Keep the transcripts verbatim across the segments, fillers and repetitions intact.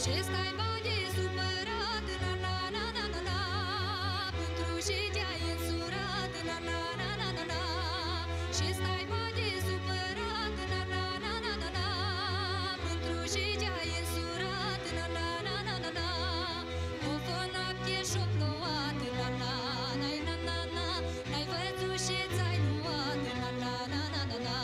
Și stai bage supărat, na na na na na na, pentru și te-ai însurat, na na na na na na. Și stai bage supărat, na na na na na na, pentru și te-ai însurat, na na na na na na. O fă noapte și-o plouat, na na na na na na, n-ai văzut și ți-ai luat, na na na na na na.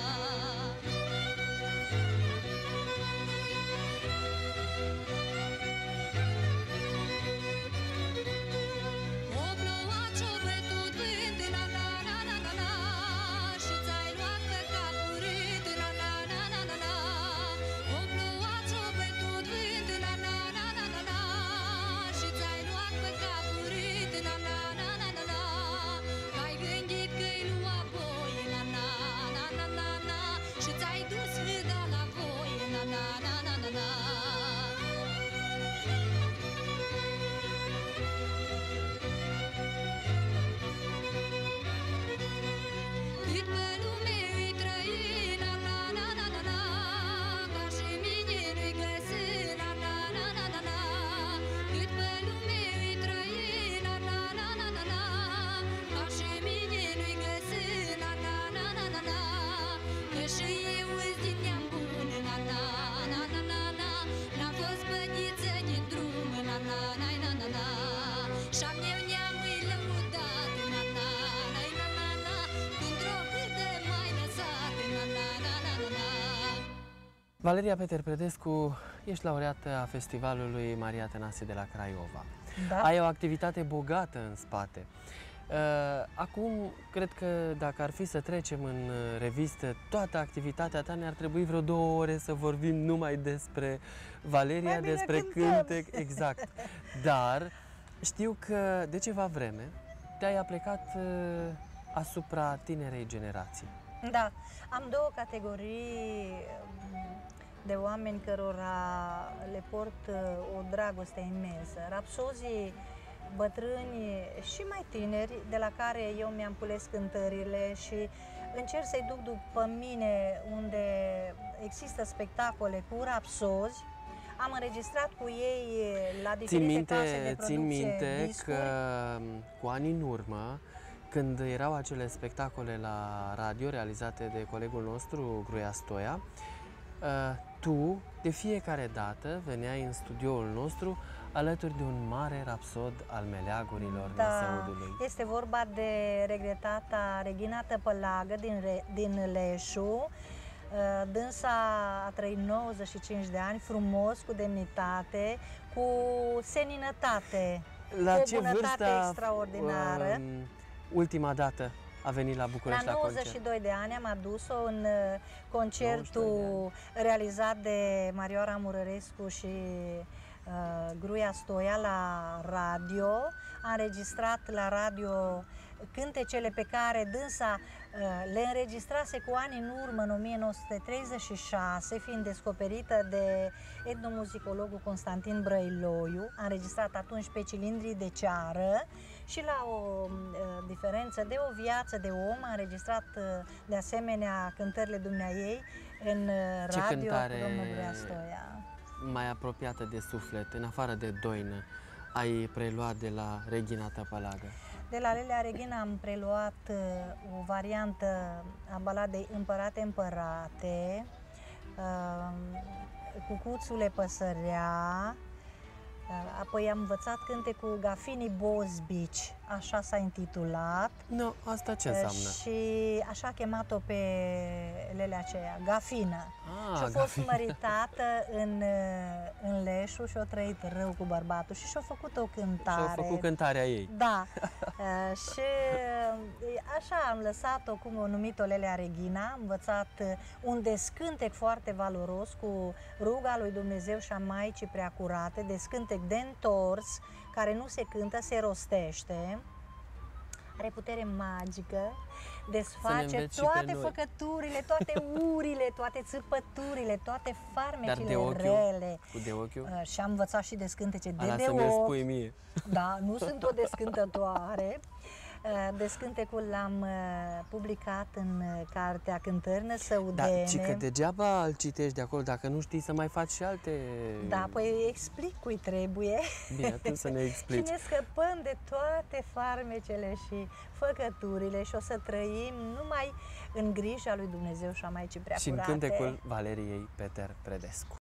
O plouat și-o bătut vânt, na na na na na na, și ți-ai luat pe capul rât, na na na na na na. O plouat și-o bătut vânt, na na na na na na, și ți-ai luat pe capul rât, na na na na na na. Ai gândit că-i lua voi, na na na na na na, și ți-ai dus hâda la voi, na na na na na na. Cât pe lume îi trăi, na na na na na na, ca și mine nu-i găsi, na na na na na na. Cât pe lume îi trăi, na na na na na na, ca și mine nu-i găsi, na na na na na na. Că și eu îs din neam bun, na na na na na na, n-am fost bădiță din drum, na na na na na na. Și-am eu neam-i lăudat, na na na na na na, într-o hârtă mai lăsat, na na na na na na. Valeria Peter Predescu, ești laureată a Festivalului Maria Tănase de la Craiova. Da. Ai o activitate bogată în spate. Uh, Acum, cred că dacă ar fi să trecem în revistă toată activitatea ta, ne-ar trebui vreo două ore să vorbim numai despre Valeria, Mai bine despre cântăm. cântec, exact. Dar știu că de ceva vreme te-ai aplecat uh, asupra tinerei generații. Da, am două categorii de oameni cărora le port uh, o dragoste imensă. Rapsozii bătrâni și mai tineri, de la care eu mi-am cules cântările și încerc să-i duc după mine unde există spectacole cu rapsozi. Am înregistrat cu ei la Țin diferite minte, case de producție țin minte discuri. că cu ani în urmă, când erau acele spectacole la radio realizate de colegul nostru, Gruia Stoia, tu de fiecare dată veneai în studioul nostru alături de un mare rapsod al meleagurilor Da, Năsăudului. este vorba de regretata Regina Tăpălagă din, Re, din Leșu. Dânsa a trăit nouăzeci și cinci de ani, frumos, cu demnitate, cu seninătate, La cu o ce bunătate vârstă extraordinară. um, ultima dată a venit la București La la nouăzeci și concert? doi de ani am adus-o în uh, concertul realizat de Marioara Murărescu și uh, Gruia Stoia la radio. A înregistrat la radio cântecele pe care dânsa uh, le înregistrase cu ani în urmă, în o mie nouă sute treizeci și șase, fiind descoperită de etnomuzicologul Constantin Brăiloiu. A înregistrat atunci pe cilindrii de ceară și la o uh, diferență de o viață de om a înregistrat uh, de asemenea cântările dumneaei în uh, Ce radio cântare cu domnul Gruia Stoia. mai apropiată de suflet, în afară de doină, ai preluat de la Regina Tăpălagă? De la Lelea Regina am preluat uh, o variantă a baladei Împărate, Împărate, uh, Cucuțule Păsărea, uh, apoi am învățat cântecul Gafini Bozbici, așa s-a intitulat. Nu, asta ce înseamnă? Și așa a chemat-o pe Lelea aceea, Gafină. Ah, și a fost Gafină. măritată în, în Leșu și a trăit rău cu bărbatul și și-a făcut o cântare. Și-au făcut cântarea ei. Da. Uh, și uh, așa am lăsat-o, cum o numit-o Lelea Regina, am învățat uh, un descântec foarte valoros cu ruga lui Dumnezeu și a Maicii Preacurate, descântec de întors, care nu se cântă, se rostește. Are putere magică, desface toate făcăturile, toate urile, toate țâpăturile, toate farmecile de ochiul, rele. Cu de ochiul? Uh, și am învățat și descântece de Ala de să mi-l ochi. spui mie. Da, nu sunt o descântătoare. Descântecul l-am publicat în cartea Cântări Da, Năsăudene. ci că degeaba îl citești de acolo dacă nu știi să mai faci și alte... Da, păi explic cui trebuie. Bine, atunci să ne explici. Și ne scăpăm de toate farmecele și făcăturile și o să trăim numai în grija lui Dumnezeu și a Maicii Și în Preacurate. cântecul Valeriei Peter Predescu.